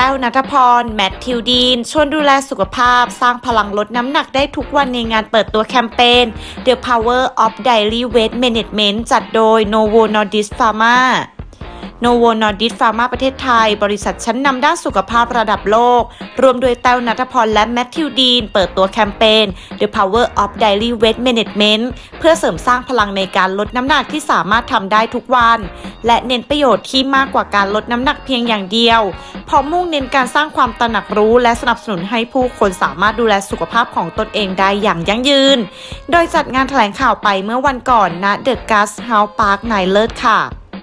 ต้วณัฐพร แมทธิวดีนชวนดูแลสุขภาพสร้างพลังลดน้ำหนักได้ทุกวันในงานเปิดตัวแคมเปญ The Power of Daily Weight Management จัดโดย Novo Nordisk Pharma Novo Nordisk Pharma ประเทศไทยบริษัทชั้นนำด้านสุขภาพระดับโลกรวมโดยแต้วณัฐพรและแมทธิวดีนเปิดตัวแคมเปญ The Power of Daily Weight Management เพื่อเสริมสร้างพลังในการลดน้ำหนักที่สามารถทำได้ทุกวันและเน้นประโยชน์ที่มากกว่าการลดน้ำหนักเพียงอย่างเดียวพร้อมมุ่งเน้นการสร้างความตระหนักรู้และสนับสนุนให้ผู้คนสามารถดูแลสุขภาพของตนเองได้อย่างยั่งยืนโดยจัดงานแถลงข่าวไปเมื่อวันก่อนณ The Guesthouse Park นายเลิศค่ะ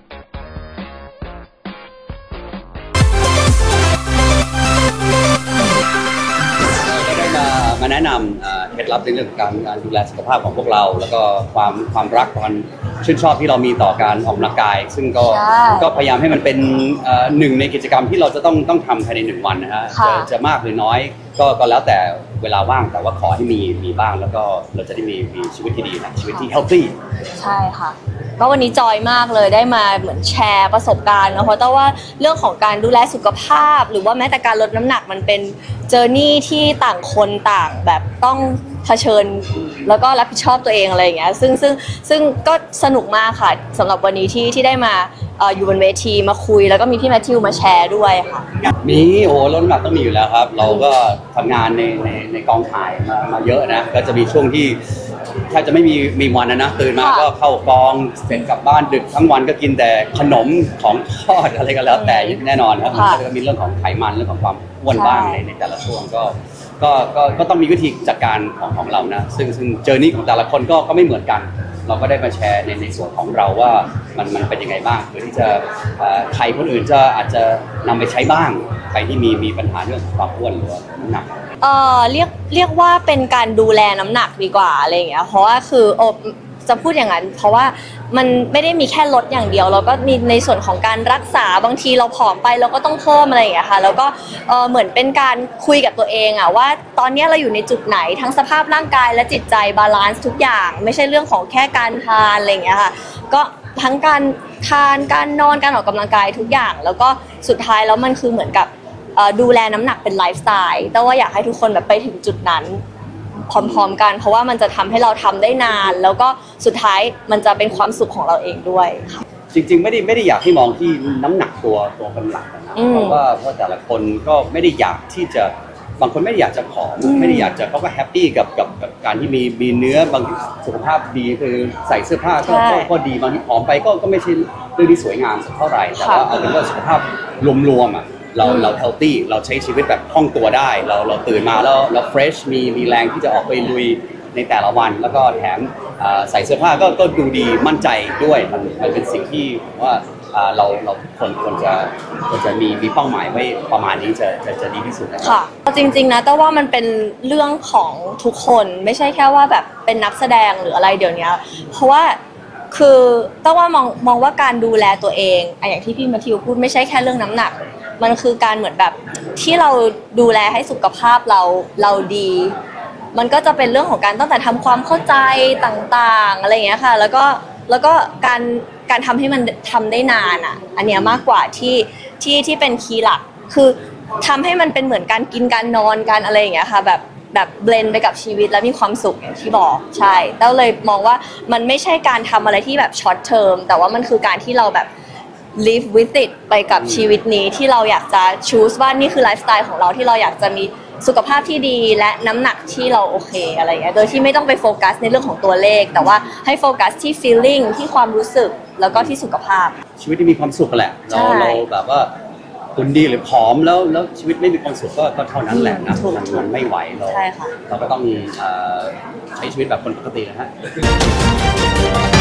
มาแนะนำเคล็ดลับในเรื่องของการดูแลสุขภาพของพวกเราแล้วก็ความรักความชื่นชอบที่เรามีต่อการออกกำลังกายซึ่งก็พยายามให้มันเป็นหนึ่งในกิจกรรมที่เราจะต้องทำภายใน1 วันนะฮะจะมากหรือน้อยก็แล้วแต่เวลาว่างแต่ว่าขอให้มีบ้างแล้วก็เราจะได้มีชีวิตที่ดีนะชีวิตที่ healthy ใช่ค่ะก็วันนี้จอยมากเลยได้มาเหมือนแชร์ประสบการณ์นะเพราะว่าเรื่องของการดูแลสุขภาพหรือว่าแม้แต่การลดน้ำหนักมันเป็นเจอร์นี่ที่ต่างคนต่างแบบต้องเผชิญแล้วก็รับผิดชอบตัวเองอะไรอย่างเงี้ยซึ่งก็สนุกมากค่ะสำหรับวันนี้ที่ได้มาอยู่บนเวทีมาคุยแล้วก็มีพี่แมทธิวมาแชร์ด้วยค่ะมีลดน้ำหนักต้องมีอยู่แล้วครับเราก็ทำงานในกองถ่ายมาเยอะนะก็จะมีช่วงที่ถ้าจะไม่มีวันนะตื่นมาก็เข้ากองเสร็จกลับบ้านดึกทั้งวันก็กินแต่ขนมของทอดอะไรก็แล้วแต่แน่นอนครับมันก็มีเรื่องของไขมันเรื่องของความอ้วนบ้างในแต่ละช่วงก็ต้องมีวิธีจัดการของเรานะซึ่งเจอร์นี่ของแต่ละคนก็ไม่เหมือนกันเราก็ได้มาแชร์ในส่วนของเราว่ามันเป็นยังไงบ้างเพื่อที่จะใครคนอื่นจะอาจจะนำไปใช้บ้างใครที่มีปัญหาเรื่องความอ้วนหรือว่าน้ำหนักเรียกว่าเป็นการดูแลน้ำหนักดีกว่าอะไรอย่างเงี้ยเพราะว่าคือจะพูดอย่างนั้นเพราะว่ามันไม่ได้มีแค่ลดอย่างเดียวเราก็มีในส่วนของการรักษาบางทีเราผอมไปเราก็ต้องเพิ่มอะไรอย่างเงี้ยค่ะแล้วก็เหมือนเป็นการคุยกับตัวเองอะว่าตอนนี้เราอยู่ในจุดไหนทั้งสภาพร่างกายและจิตใจบาลานซ์ทุกอย่างไม่ใช่เรื่องของแค่การทานอะไรอย่างเงี้ยค่ะก็ทั้งการทานการนอนการออกกำลังกายทุกอย่างแล้วก็สุดท้ายแล้วมันคือเหมือนกับดูแลน้ำหนักเป็นไลฟ์สไตล์แต่ว่าอยากให้ทุกคนแบบไปถึงจุดนั้นพร้อมๆกันเพราะว่ามันจะทำให้เราทำได้นานแล้วก็สุดท้ายมันจะเป็นความสุขของเราเองด้วยจริงๆไม่ได้อยากให้มองที่น้ำหนักตัวเป็นหลักนะเพราะว่าแต่ละคนก็ไม่ได้อยากที่จะบางคนไม่ได้อยากจะผอมไม่ได้อยากจะเขาก็แฮปปี้กับการที่มีเนื้อบางสุขภาพดีคือใส่เสื้อผ้าก็ดีบางทีผอมไปก็ไม่ใช่เรื่องที่สวยงามสักเท่าไหร่แต่ว่าเอาเป็นว่าสุขภาพรวมๆอ่ะเราเฮลตี้เราใช้ชีวิตแบบคล่องตัวได้เราตื่นมาแล้วเราเฟรชมีแรงที่จะออกไปลุยในแต่ละวันแล้วก็แถมใส่เสื้อผ้าก็ดูดีมั่นใจด้วยมันเป็นสิ่งที่ว่าเราทุกคนควรจะมีเป้าหมายไว้ประมาณนี้จะดีที่สุดค่ะจริงๆนะแต่ว่ามันเป็นเรื่องของทุกคนไม่ใช่แค่ว่าแบบเป็นนักแสดงหรืออะไรเดี๋ยวนี้เพราะว่าคือต้องว่ามองว่าการดูแลตัวเองอย่างที่พี่แมทธิวพูดไม่ใช่แค่เรื่องน้ำหนักมันคือการเหมือนแบบที่เราดูแลให้สุขภาพเราดีมันก็จะเป็นเรื่องของการตั้งแต่ทำความเข้าใจต่างๆอะไรอย่างเงี้ยค่ะแล้วก็การทำให้มันทำได้นานอ่ะอันเนี้ยมากกว่าที่เป็นคีย์หลักคือทำให้มันเป็นเหมือนการกินการนอนการอะไรอย่างเงี้ยค่ะแบบเบลนไปกับชีวิตแล้วมีความสุขอย่างที่บอกใช่แล้วเลยมองว่ามันไม่ใช่การทำอะไรที่แบบช็อตเทอมแต่ว่ามันคือการที่เราแบบ live with it ไปกับชีวิตนี้ที่เราอยากจะ choose ว่านี่คือไลฟ์สไตล์ของเราที่เราอยากจะมีสุขภาพที่ดีและน้ำหนักที่เราโอเคอะไรอย่างเงี้ยโดยที่ไม่ต้องไปโฟกัสในเรื่องของตัวเลขแต่ว่าให้โฟกัสที่ feeling ที่ความรู้สึกแล้วก็ที่สุขภาพชีวิตที่มีความสุขแหละเราแบบว่าคุณดีหรือผอมแล้วชีวิตไม่มีความสุขก็เท่านั้นแหละนะมันไม่ไหวเราก็ต้องใช้ชีวิตแบบคนปกตินะฮะ